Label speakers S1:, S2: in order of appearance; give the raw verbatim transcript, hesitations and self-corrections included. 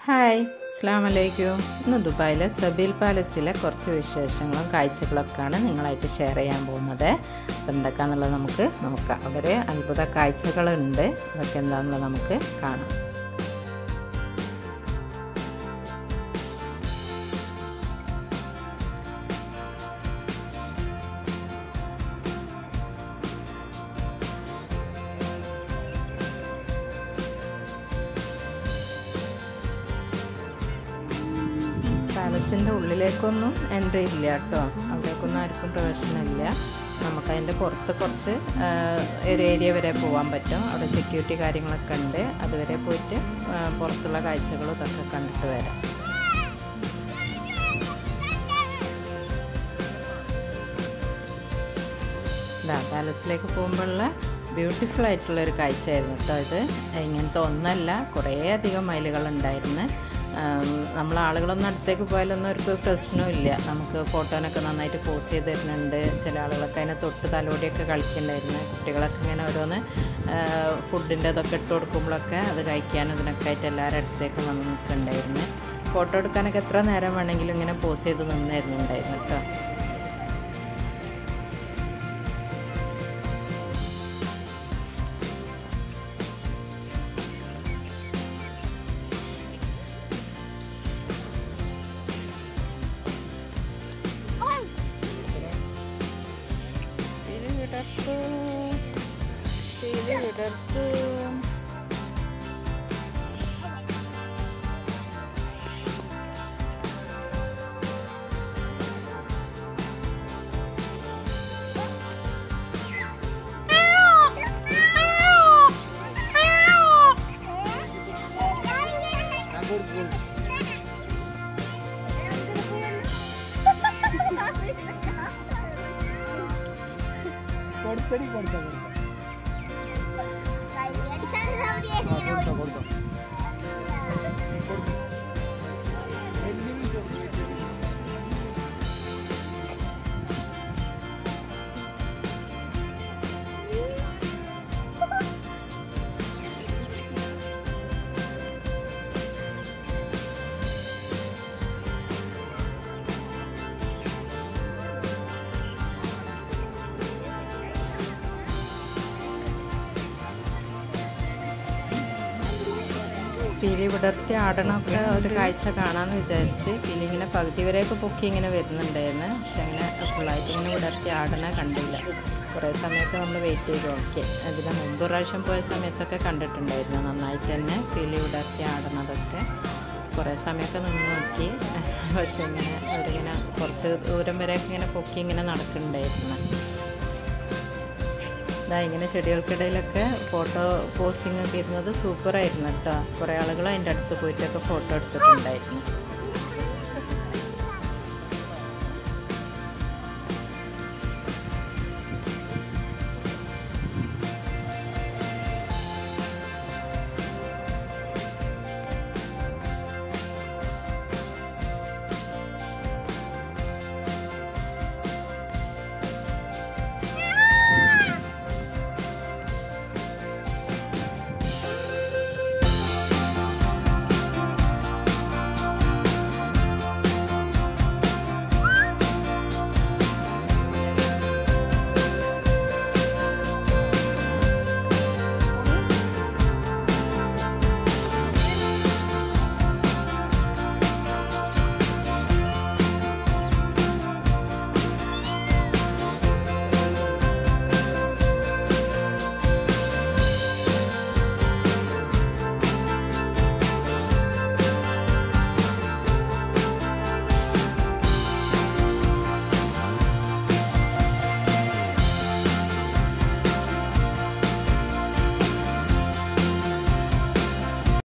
S1: Hi, അസ്സലാമു അലൈക്കും. ഇന്ന് ദുബായിലെ സബീൽ പാലസിലെ കുറച്ച് വിശേഷങ്ങളും കാഴ്ചകളൊക്കെയാണ് നിങ്ങളായിട്ട് ഷെയർ ചെയ്യാൻ പോകുന്നത്. അപ്പോൾ എന്തൊക്കെയാണെന്നുള്ളത് നമുക്ക് നോക്കാം. അവിടെ അത്ഭുത കാഴ്ചകളുണ്ട്, അതൊക്കെ എന്താണെന്നുള്ളത് നമുക്ക് കാണാം. പാലസിൻ്റെ ഉള്ളിലേക്കൊന്നും എൻട്രി ഇല്ല കേട്ടോ, അവിടേക്കൊന്നും ആർക്കും പ്രവേശനമില്ല. നമുക്കതിൻ്റെ പുറത്ത് കുറച്ച് ഒരു ഏരിയ വരെ പോകാൻ പറ്റും. അവിടെ സെക്യൂരിറ്റി കാര്യങ്ങളൊക്കെ ഉണ്ട്. അതുവരെ പോയിട്ട് പുറത്തുള്ള കാഴ്ചകളും ഇതൊക്കെ കണ്ടിട്ട് വരാം. ഇതാ പാലസിലേക്ക് പോകുമ്പോഴുള്ള ബ്യൂട്ടിഫുൾ ആയിട്ടുള്ളൊരു കാഴ്ചയായിരുന്നു കേട്ടോ ഇത്. ഇങ്ങനത്തെ ഒന്നല്ല, കുറേ അധികം മൈലുകളുണ്ടായിരുന്നു. നമ്മൾ ആളുകളൊന്നും അടുത്തേക്ക് പോയാലൊന്നും അവർക്ക് പ്രശ്നമില്ല. നമുക്ക് ഫോട്ടോനൊക്കെ നന്നായിട്ട് പോസ്റ്റ് ചെയ്ത് തരുന്നുണ്ട്. ചില ആളുകളൊക്കെ അതിനെ തൊട്ട് തലോടിയൊക്കെ കളിക്കുന്നുണ്ടായിരുന്നു. കുട്ടികളൊക്കെ ഇങ്ങനെ ഓരോന്ന് ഫുഡിൻ്റെ ഇതൊക്കെ ഇട്ട് കൊടുക്കുമ്പോഴൊക്കെ അത് കഴിക്കാനും ഇതിനൊക്കെ ആയിട്ട് എല്ലാവരും അടുത്തേക്ക് വന്ന് നിൽക്കുന്നുണ്ടായിരുന്നു. ഫോട്ടോ എടുക്കാനൊക്കെ എത്ര നേരം വേണമെങ്കിലും ഇങ്ങനെ പോസ്റ്റ് ചെയ്ത് നിന്നായിരുന്നു ഉണ്ടായിരുന്നു കേട്ടോ. വിടർത്ത് വിടർത്ത്
S2: കൊടുത്തടി കൊടുത്ത കൊടുത്ത കൊടുത്ത
S1: പീലി വിടർത്തി ആടണമൊക്കെ ഒരു കാഴ്ച കാണാമെന്ന് വിചാരിച്ച് പീലി ഇങ്ങനെ പകുതി വരെയൊക്കെ പൊക്കി ഇങ്ങനെ വരുന്നുണ്ടായിരുന്നു. പക്ഷെ അങ്ങനെ ഫുള്ളായിട്ട് ഇങ്ങനെ വിടർത്തി ആടണ കണ്ടില്ല. കുറേ സമയമൊക്കെ നമ്മൾ വെയിറ്റ് ചെയ്ത് നോക്കി. അതിന് മുമ്പ് പ്രാവശ്യം പോയ സമയത്തൊക്കെ കണ്ടിട്ടുണ്ടായിരുന്നു നന്നായിട്ട് തന്നെ പീലി വിടർത്തി ആടണതൊക്കെ. കുറേ സമയമൊക്കെ നിന്ന് നോക്കി. പക്ഷെ ഇങ്ങനെ അവരിങ്ങനെ കുറച്ച് ദൂരം വരെയൊക്കെ ഇങ്ങനെ പൊക്കി ഇങ്ങനെ നടക്കുന്നുണ്ടായിരുന്നു. ഇതാ ഇങ്ങനെ ചെടികൾക്കിടയിലൊക്കെ ഫോട്ടോ പോസ്റ്റിംഗ് ഒക്കെ ഇരുന്നത് സൂപ്പറായിരുന്നു കേട്ടോ. കുറേ ആളുകൾ അതിൻ്റെ അടുത്ത് പോയിട്ടൊക്കെ ഫോട്ടോ എടുത്തിട്ടുണ്ടായിരുന്നു.